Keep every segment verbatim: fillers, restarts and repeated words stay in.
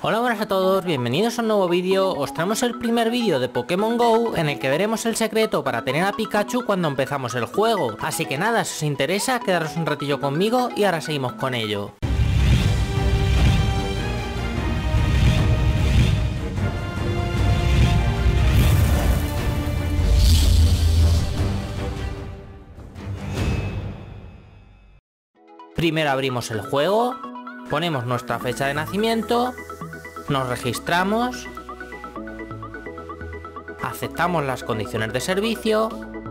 Hola, buenas a todos, bienvenidos a un nuevo vídeo. Os traemos el primer vídeo de Pokémon GO en el que veremos el secreto para tener a Pikachu cuando empezamos el juego. Así que nada, si os interesa, quedaros un ratillo conmigo y ahora seguimos con ello. Primero abrimos el juego, ponemos nuestra fecha de nacimiento, nos registramos, aceptamos las condiciones de servicio,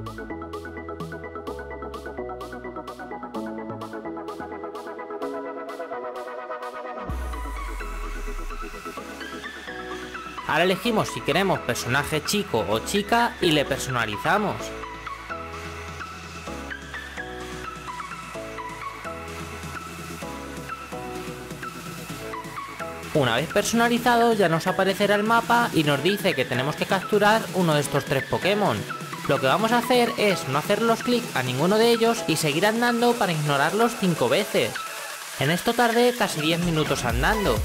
ahora elegimos si queremos personaje chico o chica y le personalizamos. Una vez personalizado ya nos aparecerá el mapa y nos dice que tenemos que capturar uno de estos tres Pokémon. Lo que vamos a hacer es no hacerlos clic a ninguno de ellos y seguir andando para ignorarlos cinco veces. En esto tardé casi diez minutos andando.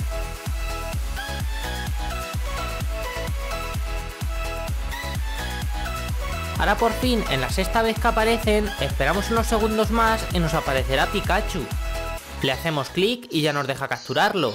Ahora por fin, en la sexta vez que aparecen, esperamos unos segundos más y nos aparecerá Pikachu. Le hacemos clic y ya nos deja capturarlo.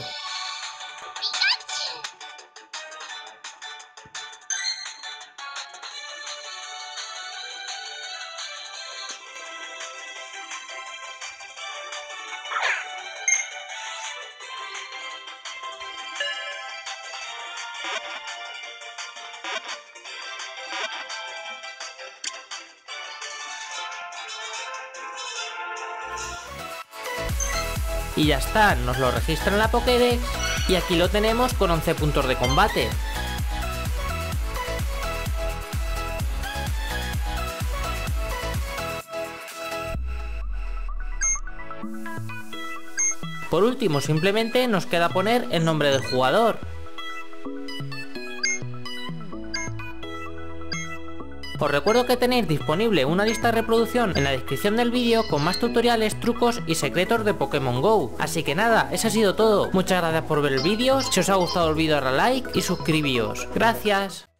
Y ya está, nos lo registra en la Pokédex y aquí lo tenemos con once puntos de combate. Por último, simplemente nos queda poner el nombre del jugador. Os recuerdo que tenéis disponible una lista de reproducción en la descripción del vídeo con más tutoriales, trucos y secretos de Pokémon GO. Así que nada, eso ha sido todo. Muchas gracias por ver el vídeo. Si os ha gustado el vídeo, darle a like y suscribíos. Gracias.